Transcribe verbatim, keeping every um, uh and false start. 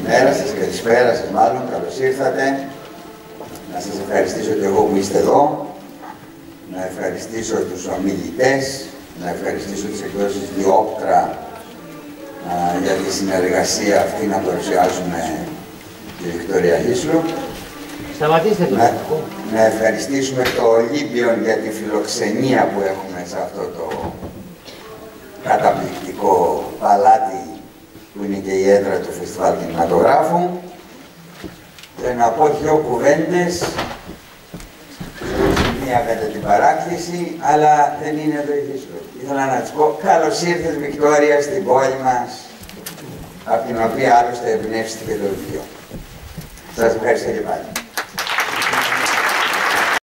Καλημέρα σας, καλησπέρα σας μάλλον, καλώς ήρθατε. Να σας ευχαριστήσω και εγώ που είστε εδώ. Να ευχαριστήσω τους ομιλητές, να ευχαριστήσω τις εκδόσεις Διόπτρα για τη συνεργασία αυτή να παρουσιάσουμε τη Βικτόρια Χίσλου. Σταματήστε το. Να, να ευχαριστήσουμε το Ολύμπιον για τη φιλοξενία που έχουμε σε αυτό το καταπληκτικό παλάτι που είναι και η έδρα του Φεστιβάλ Κινηματογράφου. Και να πω δυο κουβέντες, μία κατά την παράκληση, αλλά δεν είναι εδώ η Χίσλου. Ήθελα να της πω, καλώς ήρθες Βικτόρια στην πόλη μας, από την οποία άλλωστε εμπνεύστηκε το βιβλίο. Σας ευχαριστώ και πάλι.